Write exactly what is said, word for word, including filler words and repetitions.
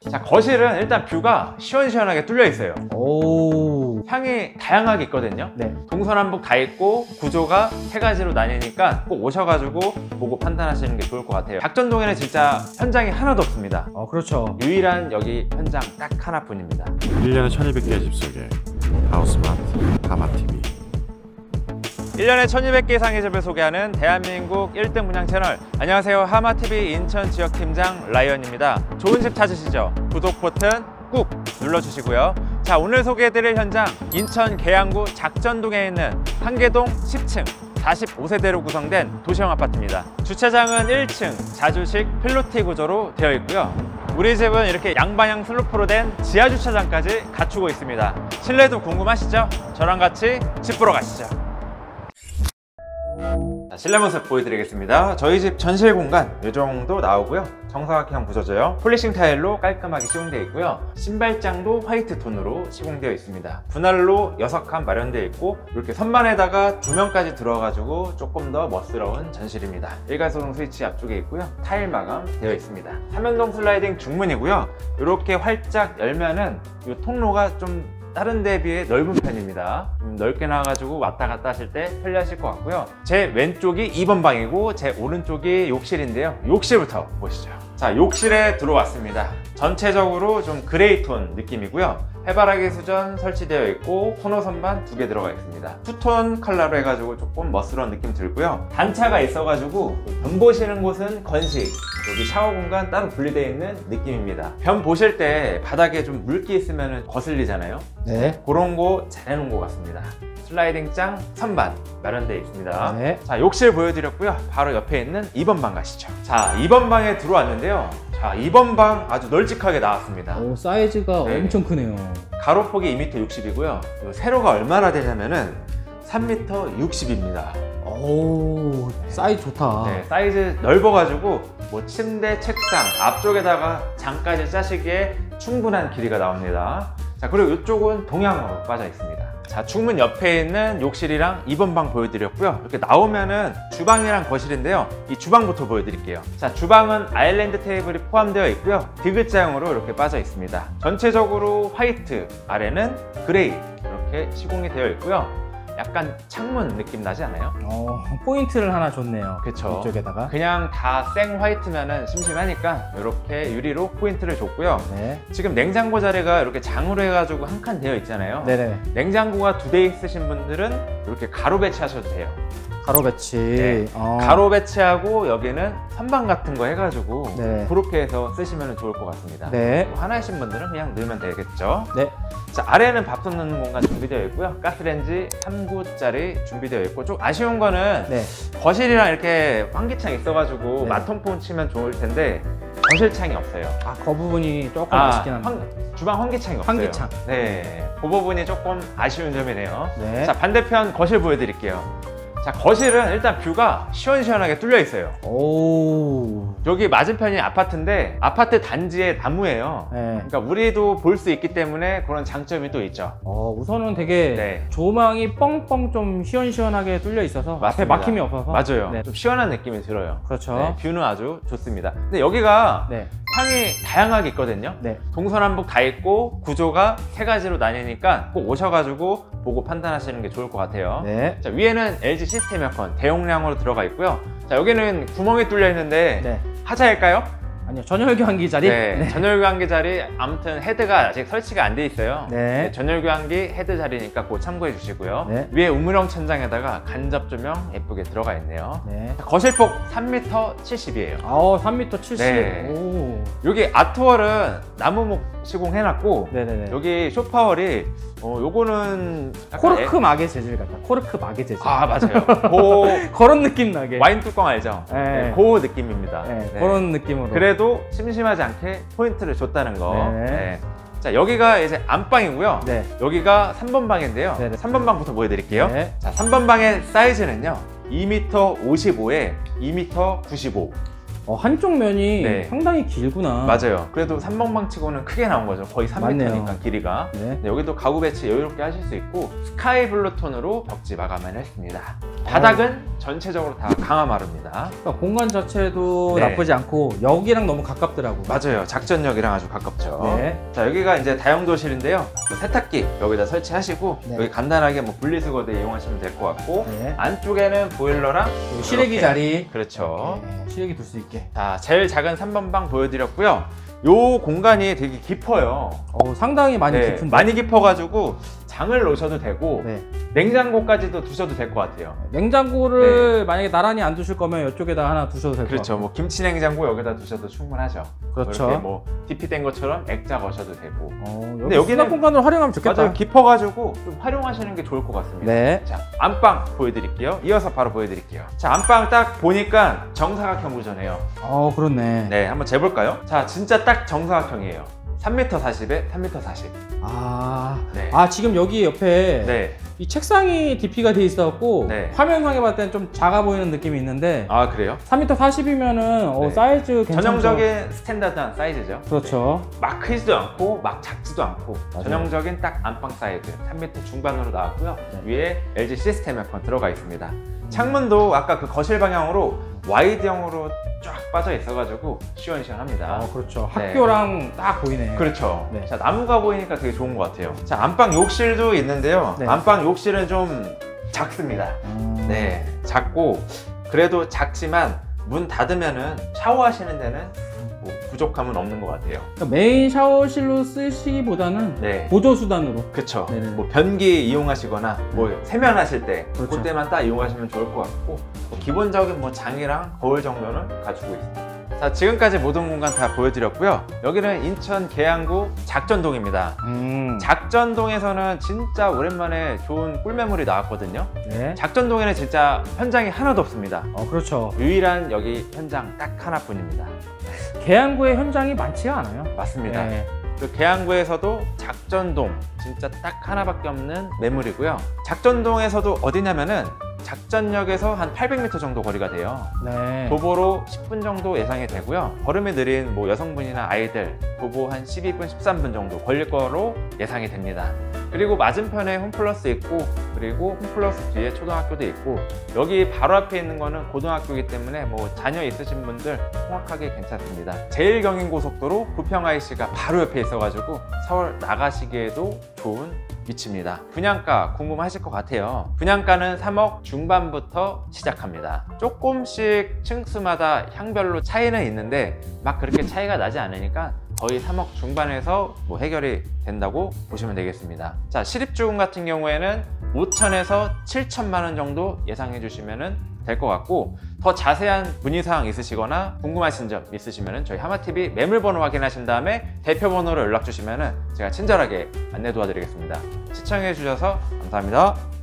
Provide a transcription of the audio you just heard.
자, 거실은 일단 뷰가 시원시원하게 뚫려 있어요. 오. 향이 다양하게 있거든요. 네. 동서남북 다 있고 구조가 세 가지로 나뉘니까 꼭 오셔가지고 보고 판단하시는 게 좋을 것 같아요. 작전동에는 진짜 현장이 하나도 없습니다. 어, 그렇죠. 유일한 여기 현장 딱 하나뿐입니다. 일 년에 천이백 개의 집 속에 하우스마트 하마티비. 일 년에 천이백 개 이상의 집을 소개하는 대한민국 일 등 분양 채널. 안녕하세요, 하마티비 인천 지역팀장 라이언입니다. 좋은 집 찾으시죠? 구독 버튼 꾹 눌러주시고요. 자, 오늘 소개해드릴 현장, 인천 계양구 작전동에 있는 한계동 십 층 사십오 세대로 구성된 도시형 아파트입니다. 주차장은 일 층 자주식 필로티 구조로 되어 있고요. 우리 집은 이렇게 양방향 슬로프로 된 지하 주차장까지 갖추고 있습니다. 실내도 궁금하시죠? 저랑 같이 집 보러 가시죠. 자, 실내 모습 보여드리겠습니다. 저희 집 전실 공간 이 정도 나오고요. 정사각형 부서져요. 폴리싱 타일로 깔끔하게 시공되어 있고요. 신발장도 화이트 톤으로 시공되어 있습니다. 분할로 여섯 칸 마련되어 있고 이렇게 선반에다가 조명까지 들어가지고 조금 더 멋스러운 전실입니다. 일괄소등 스위치 앞쪽에 있고요. 타일 마감 되어 있습니다. 삼연동 슬라이딩 중문이고요. 이렇게 활짝 열면은 이 통로가 좀 다른 데에 비해 넓은 편입니다. 좀 넓게 나와가지고 왔다 갔다 하실 때 편리하실 것 같고요. 제 왼쪽이 이 번 방이고 제 오른쪽이 욕실인데요. 욕실부터 보시죠. 자, 욕실에 들어왔습니다. 전체적으로 좀 그레이 톤 느낌이고요. 해바라기 수전 설치되어 있고 코너 선반 두 개 들어가 있습니다. 투톤 컬러로 해가지고 조금 멋스러운 느낌 들고요. 단차가 있어가지고 변 보시는 곳은 건식, 여기 샤워 공간 따로 분리되어 있는 느낌입니다. 변 보실 때 바닥에 좀 물기 있으면 거슬리잖아요. 네. 그런 거 잘 해놓은 것 같습니다. 슬라이딩 장 선반 마련되어 있습니다. 네. 자, 욕실 보여드렸고요. 바로 옆에 있는 이 번 방 가시죠. 자, 이 번 방에 들어왔는데요. 자, 이 번 방 아주 널찍하게 나왔습니다. 오, 사이즈가 네. 엄청 크네요. 가로폭이 이 미터 육십이고요. 세로가 얼마나 되냐면은 삼 미터 육십입니다. 오, 사이즈 좋다. 네, 사이즈 넓어가지고 뭐 침대, 책상 앞쪽에다가 장까지 짜시기에 충분한 길이가 나옵니다. 자, 그리고 이쪽은 동향으로 빠져 있습니다. 자, 충문 옆에 있는 욕실이랑 이 번 방 보여드렸고요. 이렇게 나오면은 주방이랑 거실인데요. 이 주방부터 보여드릴게요. 자, 주방은 아일랜드 테이블이 포함되어 있고요. 디귿자형으로 이렇게 빠져 있습니다. 전체적으로 화이트, 아래는 그레이 이렇게 시공이 되어 있고요. 약간 창문 느낌 나지 않아요? 어, 포인트를 하나 줬네요. 그쵸. 이쪽에다가. 그냥 다 생 화이트면은 심심하니까 이렇게 유리로 포인트를 줬고요. 네. 지금 냉장고 자리가 이렇게 장으로 해가지고 한 칸 되어 있잖아요. 네네. 냉장고가 두 대 있으신 분들은 이렇게 가로 배치하셔도 돼요. 가로 배치. 네. 어. 가로 배치하고 여기는 선반 같은 거 해가지고 네. 그렇게 해서 쓰시면 좋을 것 같습니다. 네. 뭐 하나이신 분들은 그냥 넣으면 되겠죠. 네. 자, 아래는 밥솥 넣는 공간 준비되어 있고요. 가스레인지 삼 구짜리 준비되어 있고, 좀 아쉬운 거는 네. 거실이랑 이렇게 환기창 있어가지고 네. 마통폰 치면 좋을 텐데 거실창이 없어요. 아, 그 부분이 조금 아, 아쉽긴 한데. 환- 주방 환기창이 없어요. 환기창. 네, 그 부분이 조금 아쉬운 점이네요. 네. 자, 반대편 거실 보여드릴게요. 자, 거실은 일단 뷰가 시원시원하게 뚫려 있어요. 오. 여기 맞은편이 아파트인데 아파트 단지의 나무예요. 네. 그러니까 우리도 볼 수 있기 때문에 그런 장점이 또 있죠. 어, 우선은 되게 네. 조망이 뻥뻥 좀 시원시원하게 뚫려 있어서 앞에 맞습니다. 막힘이 없어서. 맞아요. 네. 좀 시원한 느낌이 들어요. 그렇죠. 네, 뷰는 아주 좋습니다. 근데 여기가 네. 향이 다양하게 있거든요. 네. 동서남북 다 있고 구조가 세 가지로 나뉘니까 꼭 오셔가지고 보고 판단하시는 게 좋을 것 같아요. 네. 자, 위에는 엘지 시스템 에어컨 대용량으로 들어가 있고요. 자, 여기는 구멍이 뚫려 있는데 네. 하자일까요? 아니요, 전열 교환기 자리. 네, 전열 교환기 자리, 아무튼 헤드가 아직 설치가 안 돼 있어요. 네. 전열 교환기 헤드 자리니까 꼭 참고해 주시고요. 네. 위에 우물형 천장에다가 간접 조명 예쁘게 들어가 있네요. 네. 자, 거실폭 삼 미터 칠십이에요. 아, 삼 미터 칠십. 네. 오. 여기 아트월은 나무목 시공해놨고, 네네네. 여기 쇼파월이 어, 요거는 약간 코르크 애- 마개 재질 같다. 코르크 마개 재질. 아, 맞아요. 그 그런 느낌 나게. 와인 뚜껑 알죠? 네. 네, 그 느낌입니다. 네, 네. 그런 느낌으로. 그래도 심심하지 않게 포인트를 줬다는 거. 네. 네. 자, 여기가 이제 안방이고요. 네. 여기가 삼 번 방인데요. 네네. 삼 번 방부터 보여드릴게요. 네. 자, 삼 번 방의 사이즈는요, 이 미터 오십오에 이 미터 구십오. 어, 한쪽 면이 네. 상당히 길구나. 맞아요. 그래도 삼 번 방 치고는 크게 나온 거죠. 거의 삼 미터니까 맞네요. 길이가. 네. 네, 여기도 가구 배치 여유롭게 하실 수 있고 스카이 블루 톤으로 벽지 마감을 했습니다. 바닥은 전체적으로 다 강화마루입니다. 그러니까 공간 자체도 네. 나쁘지 않고 여기랑 너무 가깝더라고. 맞아요. 작전력이랑 아주 가깝죠. 네. 자, 여기가 이제 다용도실인데요. 그 세탁기 여기다 설치하시고 네. 여기 간단하게 뭐 분리수거대 이용하시면 될 것 같고 네. 안쪽에는 보일러랑 시래기 이렇게. 자리. 그렇죠. 네. 시래기 둘 수 있게. 자, 제일 작은 삼 번 방 보여드렸고요. 요 공간이 되게 깊어요. 어, 상당히 많이 네, 깊은데. 많이 깊어가지고 장을 놓으셔도 되고 네. 냉장고까지도 두셔도 될 것 같아요. 냉장고를 만약에 나란히 안 두실 거면 이쪽에다 하나 두셔도 될 것 그렇죠. 같아요. 뭐 김치 냉장고 여기다 두셔도 충분하죠. 그렇죠. 이렇게 뭐 디피 된 것처럼 액자 거셔도 되고. 어, 여기 근데 여기는 수납 공간으로 활용하면 좋겠다. 맞아요. 깊어가지고 좀 활용하시는 게 좋을 것 같습니다. 네. 자, 안방 보여드릴게요. 이어서 바로 보여드릴게요. 자, 안방 딱 보니까 정사각형 구조네요. 어, 그렇네. 네, 한번 재볼까요? 자, 진짜 딱 정사각형이에요. 삼 미터 사십에 삼 미터 사십. 아, 네. 아 지금 여기 옆에 네. 이 책상이 디피가 돼 있어갖고 네. 화면상에 봤을 때는 좀 작아 보이는 느낌이 있는데 아, 그래요? 삼 미터 사십이면은 어, 네. 사이즈 괜찮죠? 전형적인 스탠다드한 사이즈죠. 그렇죠. 막 크지도 않고 막 작지도 않고 맞아요. 전형적인 딱 안방 사이즈 삼 미터 중반으로 나왔고요. 네. 위에 엘지 시스템 에어컨 들어가 있습니다. 창문도 아까 그 거실 방향으로 와이드형으로 쫙 빠져 있어가지고 시원시원합니다. 아, 그렇죠. 네. 학교랑 딱 보이네. 그렇죠. 네. 자, 나무가 보이니까 되게 좋은 것 같아요. 자, 안방 욕실도 있는데요. 네. 안방 욕실은 좀 작습니다. 음. 네, 작고 그래도 작지만 문 닫으면은 샤워하시는 데는 뭐 부족함은 없는 것 같아요. 그러니까 메인 샤워실로 쓰시기보다는 네. 보조 수단으로. 그쵸. 네네. 뭐 변기 이용하시거나 뭐 세면하실 때 그렇죠. 그때만 딱 이용하시면 좋을 것 같고 뭐 기본적인 뭐 장이랑 거울 정도는 갖추고 있습니다. 자, 지금까지 모든 공간 다 보여드렸고요. 여기는 인천 계양구 작전동입니다. 음. 작전동에서는 진짜 오랜만에 좋은 꿀매물이 나왔거든요. 네. 작전동에는 진짜 현장이 하나도 없습니다. 어, 그렇죠. 유일한 여기 현장 딱 하나뿐입니다. 계양구의 현장이 많지가 않아요. 맞습니다. 네. 그 계양구에서도 작전동 진짜 딱 하나밖에 없는 매물이고요. 작전동에서도 어디냐면은 작전역에서 한 팔백 미터 정도 거리가 돼요. 네. 도보로 십 분 정도 예상이 되고요. 걸음이 느린 뭐 여성분이나 아이들 도보 한 십이 분, 십삼 분 정도 걸릴 거로 예상이 됩니다. 그리고 맞은편에 홈플러스 있고 그리고 홈플러스 뒤에 초등학교도 있고 여기 바로 앞에 있는 거는 고등학교이기 때문에 뭐 자녀 있으신 분들 통학하기 괜찮습니다. 제일경인고속도로 부평아이씨가 바로 옆에 있어가지고 서울 나가시기에도 좋은 위치입니다. 분양가 궁금하실 것 같아요. 분양가는 삼억 중반부터 시작합니다. 조금씩 층수마다 향별로 차이는 있는데 막 그렇게 차이가 나지 않으니까 거의 삼억 중반에서 뭐 해결이 된다고 보시면 되겠습니다. 자, 시립주공 같은 경우에는 오천에서 칠천만 원 정도 예상해 주시면 될 것 같고 더 자세한 문의사항 있으시거나 궁금하신 점 있으시면 저희 하마티비 매물번호 확인하신 다음에 대표번호로 연락 주시면 제가 친절하게 안내 도와드리겠습니다. 시청해 주셔서 감사합니다.